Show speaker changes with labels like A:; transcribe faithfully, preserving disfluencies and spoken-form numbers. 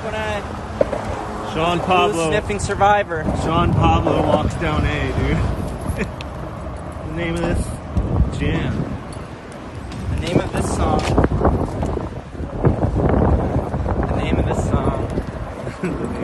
A: when I
B: Sean
A: was
B: Pablo.
A: a sniffing survivor.
B: Sean Pablo walks down A, dude. The name of this jam.
A: The name of this song. The name of this song.
B: The name